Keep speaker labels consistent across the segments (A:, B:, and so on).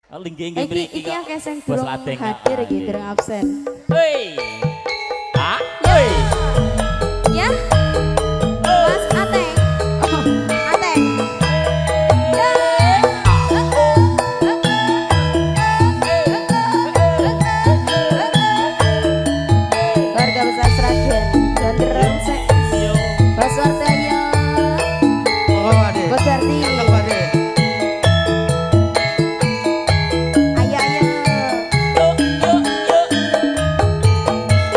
A: Linggih-linggih mriki
B: Iki akeh sing
A: Bos
B: durung
A: Ladeng,
B: hadir iki durung absen.
A: Hei. Ah, hei.
B: Ya. Mas Ateng. Oh, Ateng. Ya. Keluarga besar Sragen, Gondrong sek. Bos Wardaya.
C: Oh, Ade.
B: Bos Darti.
C: Cakep, Ade.
B: Ayo ayo.
A: Yuk, yuk, yuk.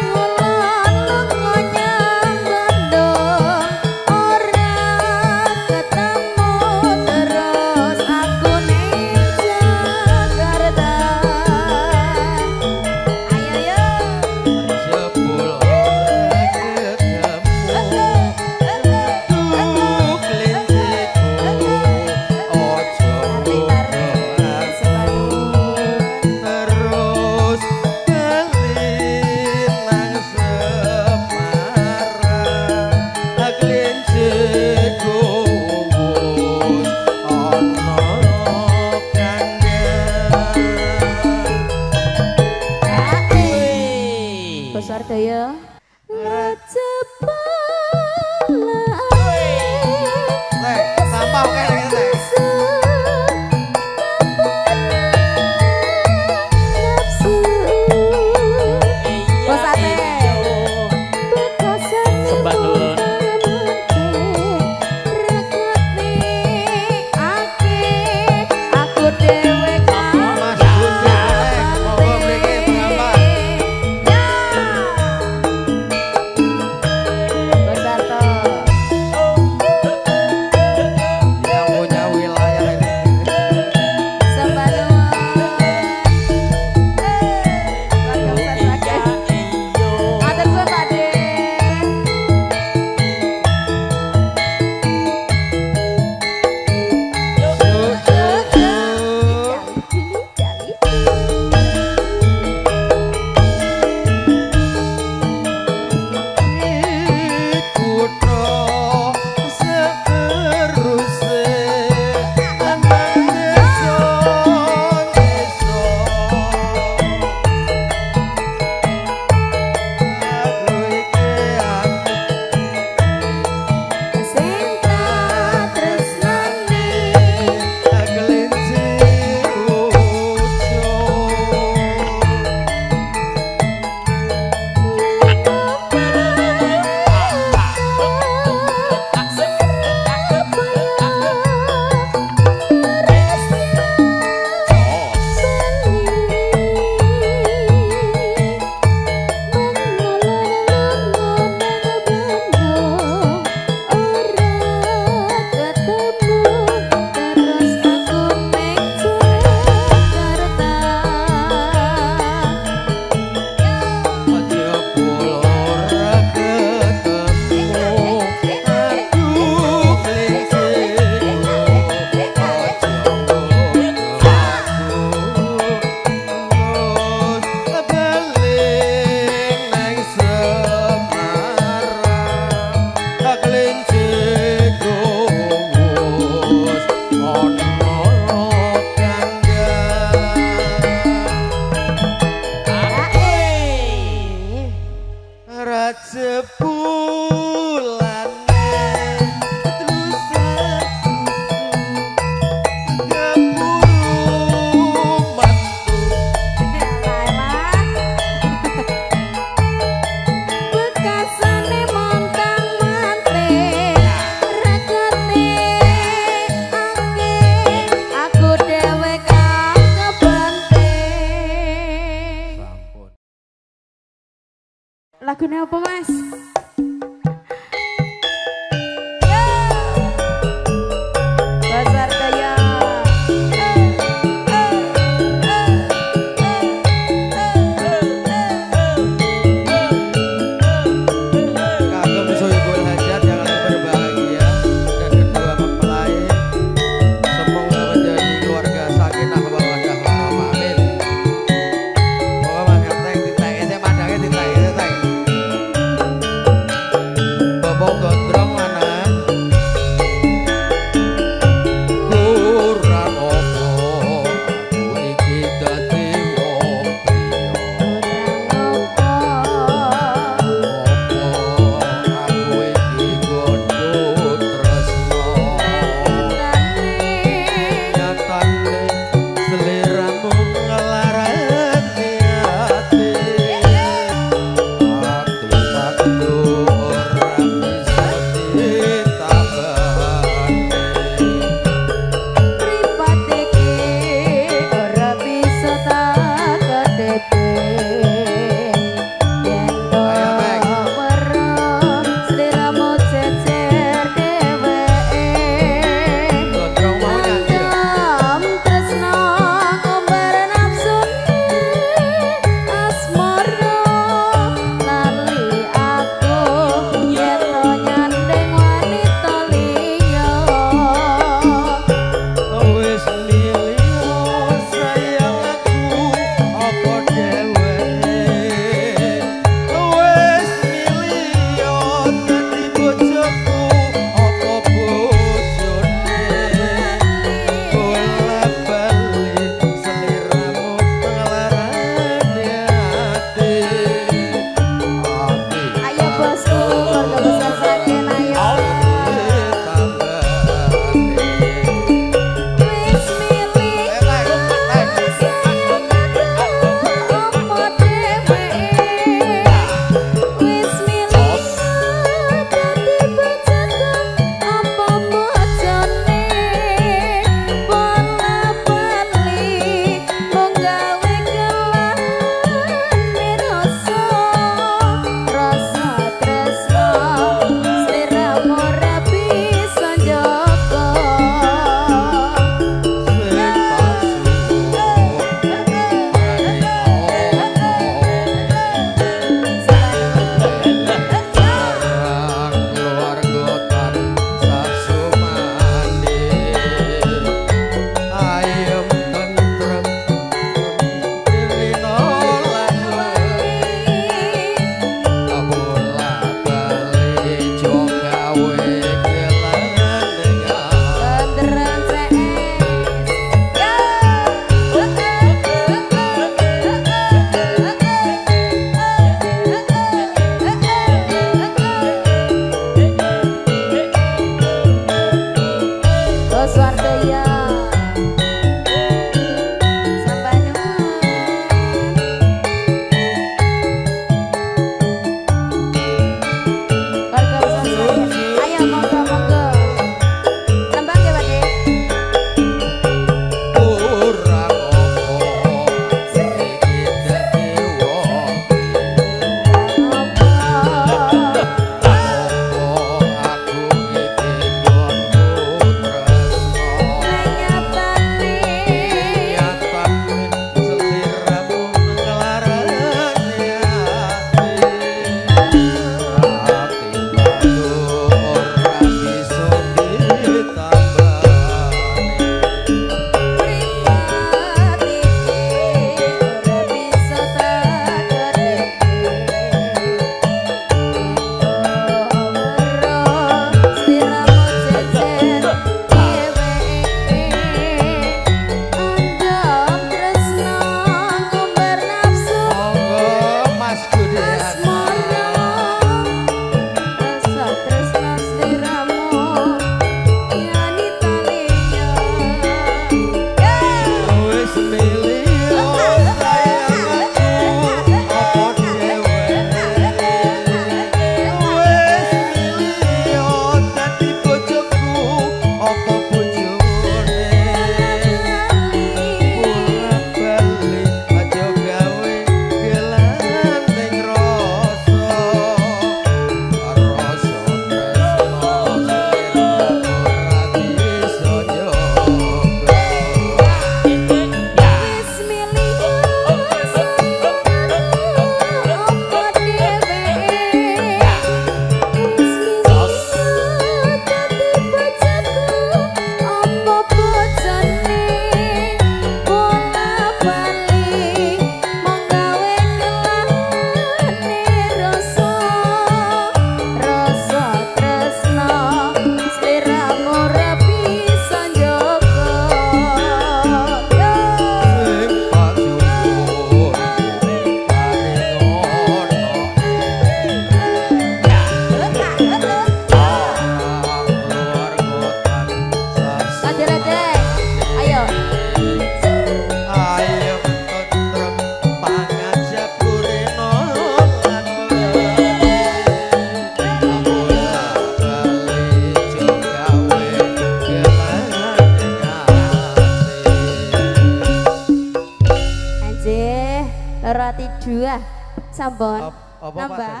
B: dua. Sampun.
C: Apa
B: Nambah.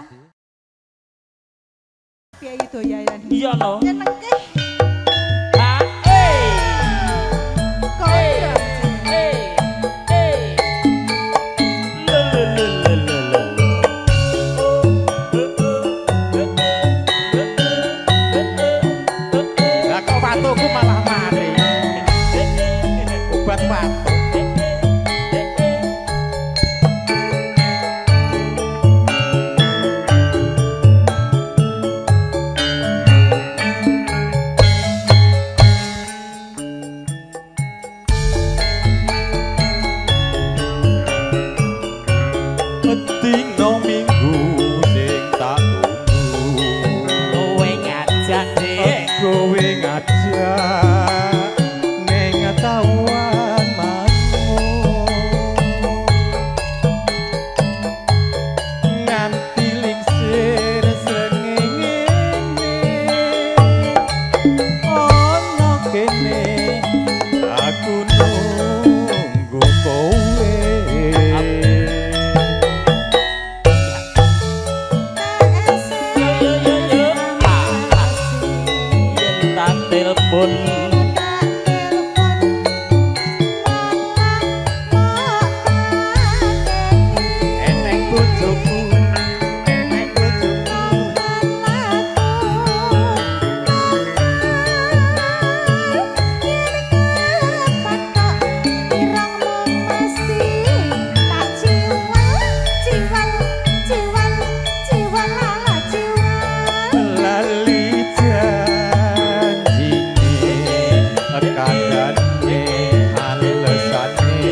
D: Piye doyan.
A: Iya no.
D: Nyenengke.
A: Ah,
D: Kondang.
C: Lah kok patuku malah mari. Obat patuk.
E: Dino minggu sing tak tunggu
A: kowe ngajak dek.
E: kowe ngajak ning tawan mangu nganti lingsir srengenge ono kene aku nunggu kowe
A: Telepon
E: eneng bojoku eneng bojoku lali janjine kadane alesane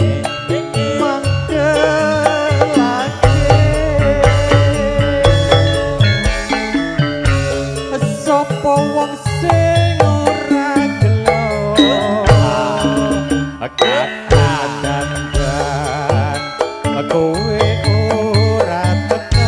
E: mangkelake sapa wong sing ora gelo kadadan kowe ora teko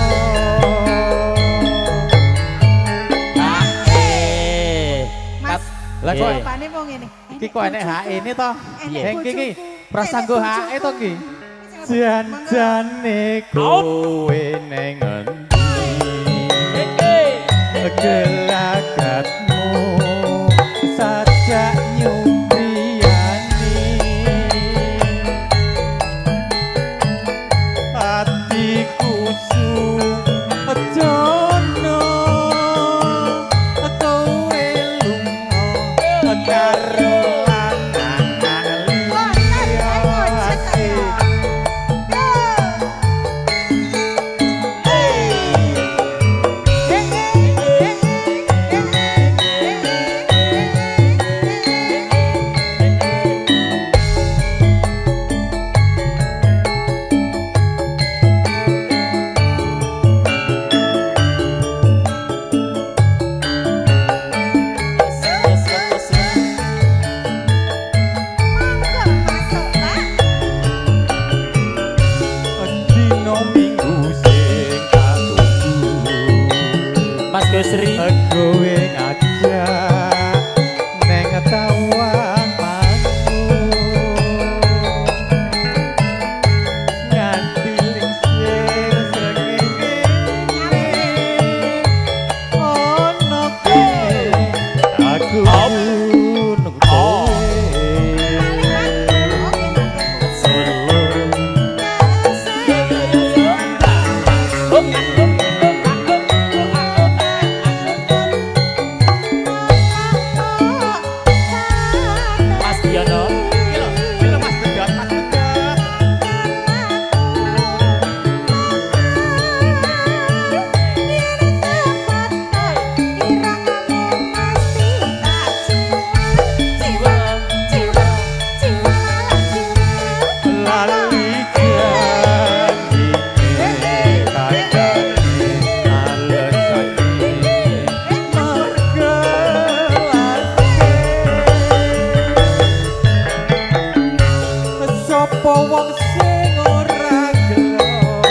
A: Mas.
E: lah kok
D: Apane mau ngene?
E: iki kok enek HE ini to
D: Enek
E: heng iki
D: bojoku.
E: prasanggo HE to iki jan-jane kowe ning endi gelagatmu sajak nyumpriyani hatiku sujono kowe lunga karo lanang liya asik dino minggu sing tak tunggu
A: Mas Gusri.
E: kowe ngajak neng tawan mangu nganti lingsir srengenge ono kene aku nunggu kowe
A: Mas Diono.
E: Mas Bedat, Mas Bedat. Lali janjine kadane alesane margelake sapa wong sing ora gelo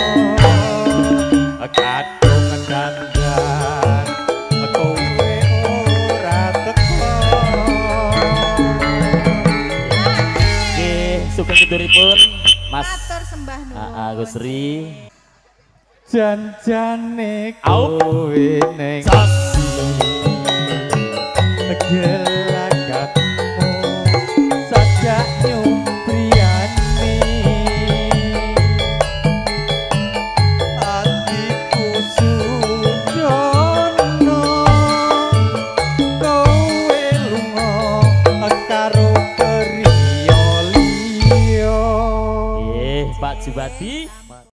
E: kadung dandan kowe ora teko
A: Nggih, sugeng seduripun Mas
D: Matur sembah nuwun.
A: Gusri.
E: Janjane
A: Au.
E: kowe ning
A: Sos.
E: gel